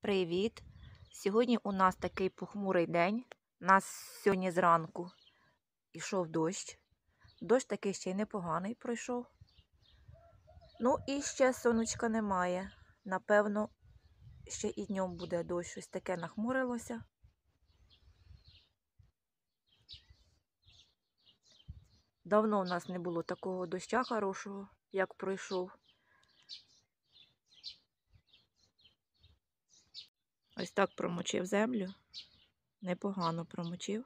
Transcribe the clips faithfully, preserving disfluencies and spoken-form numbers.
Привіт! Сьогодні у нас такий похмурий день. У нас сьогодні зранку йшов дощ. Дощ такий ще й непоганий пройшов. Ну і ще сонечка немає. Напевно, ще і днем буде дощ. Щось таке нахмурилося. Давно в нас не було такого доща хорошого, як пройшов. Ось так промочив землю. Непогано промочив.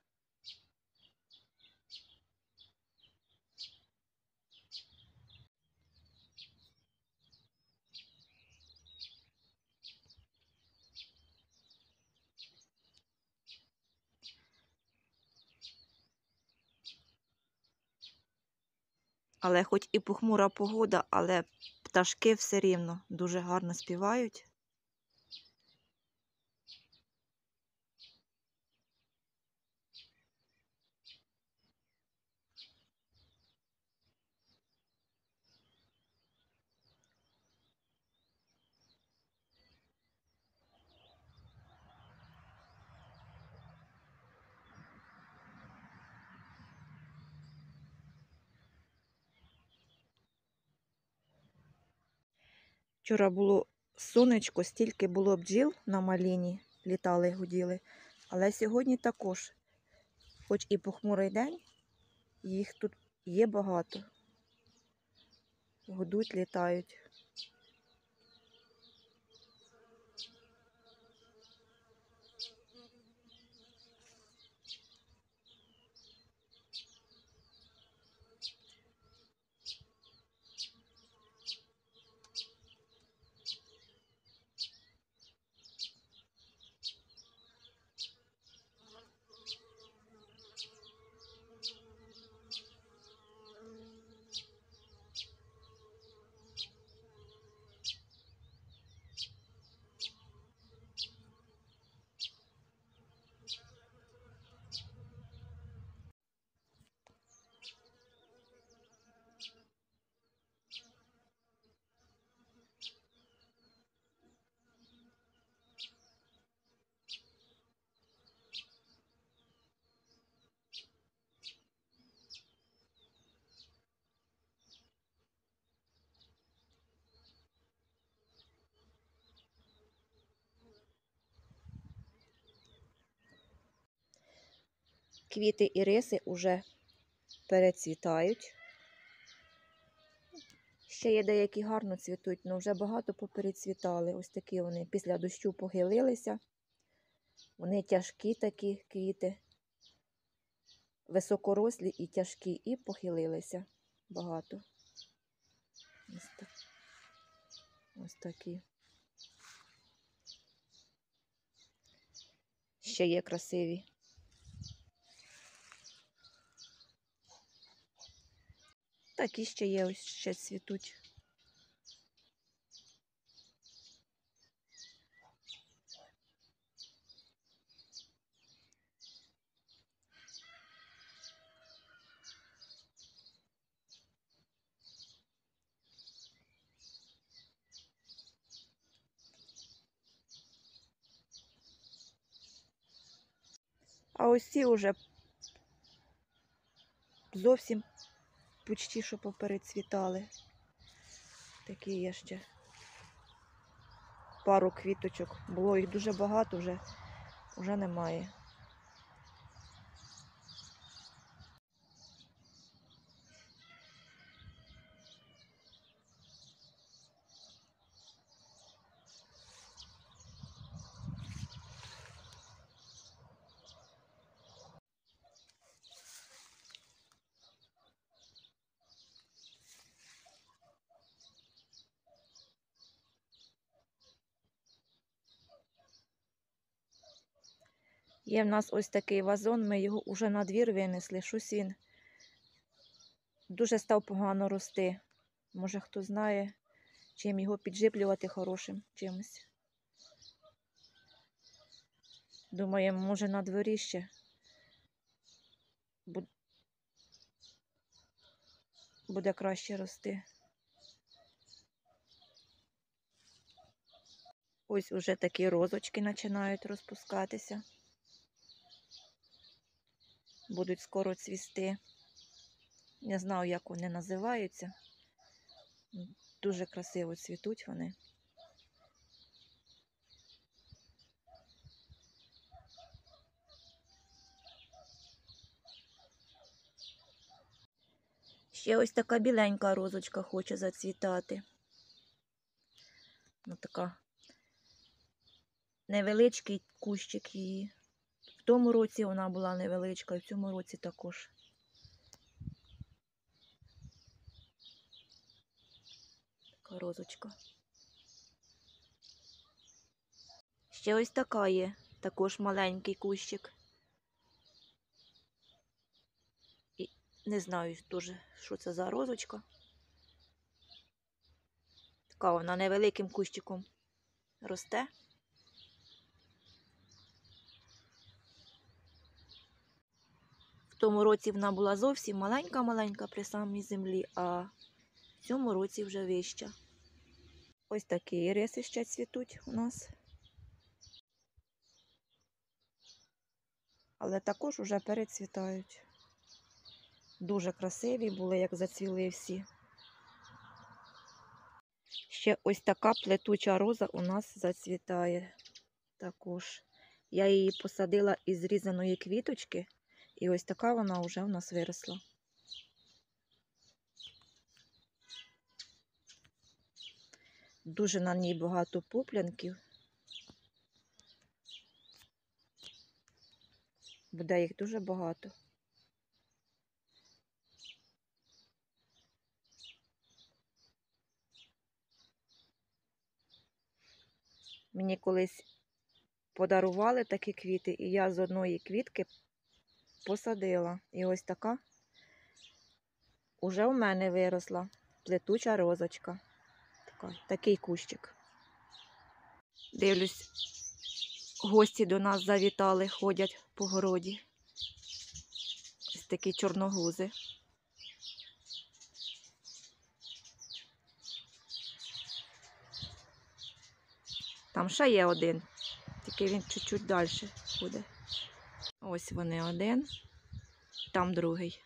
Але хоч і похмура погода, але пташки все рівно дуже гарно співають. Вчора було сонечко, стільки було бджіл на маліні, літали, гуділи. Але сьогодні також, хоч і похмурий день, їх тут є багато. Гудуть, літають. Квіти іриси вже перецвітають. Ще є деякі гарно цвітуть, але вже багато поперецвітали. Ось такі вони після дощу похилилися. Вони тяжкі такі квіти, високорослі і тяжкі, і похилилися багато. Ось, так. Ось такі. Ще є красиві. Такі ще є, ось ще цвітуть. А ось ці вже зовсім почти що поперецвітали. Такі є ще пару квіточок. Було їх дуже багато, вже, вже немає. Є в нас ось такий вазон, ми його вже на двір винесли. Щось він дуже став погано рости. Може, хто знає, чим його підживлювати хорошим чимось. Думаю, може на дворі ще буде краще рости. Ось уже такі розочки починають розпускатися. Будуть скоро цвісти. Не знаю, як вони називаються. Дуже красиво цвітуть вони. Ще ось така біленька розочка хоче зацвітати. Ось така невеличкий кущик її. В тому році вона була невеличка, і в цьому році також. Така розочка. Ще ось така є, також маленький кущик. І не знаю теж, що це за розочка. Така вона невеликим кущиком росте. В тому році вона була зовсім маленька-маленька при самій землі, а в цьому році вже вища. Ось такі іриси ще цвітуть у нас. Але також вже перецвітають. Дуже красиві були, як зацвіли всі. Ще ось така плетуча роза у нас зацвітає також. Я її посадила із зрізаної квіточки, і ось така вона вже у нас виросла. Дуже на ній багато пуплянків. Буде їх дуже багато. Мені колись подарували такі квіти, і я з одної квітки посадила. І ось така уже у мене виросла плетуча розочка. Така, такий кущик. Дивлюсь, гості до нас завітали, ходять по городі. Ось такі чорногузи. Там ще є один, тільки він чуть-чуть далі буде. Ось вони один, там другий.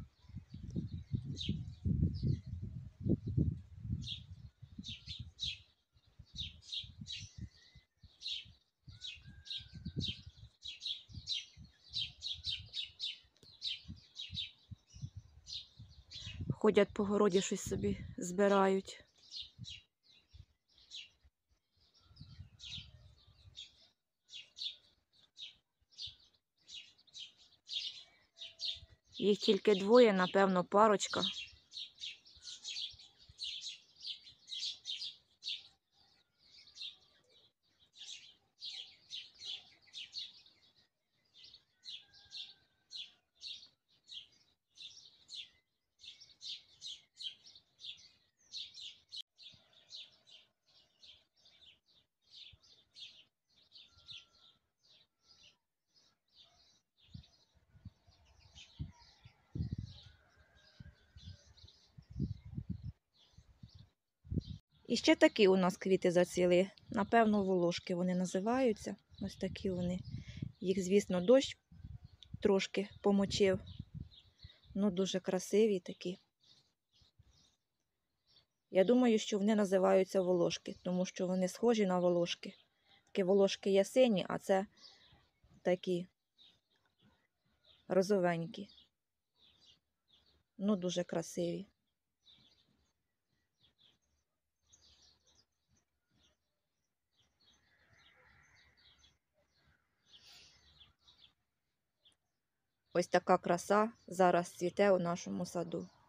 Ходять по городі, щось собі збирають. Їх тільки двоє, напевно, парочка. І ще такі у нас квіти зацвіли. Напевно, волошки вони називаються. Ось такі вони. Їх, звісно, дощ трошки помочив. Ну, дуже красиві такі. Я думаю, що вони називаються волошки, тому що вони схожі на волошки. Такі волошки є сині, а це такі розовенькі. Ну, дуже красиві. Ось така краса зараз цвіте у нашому саду.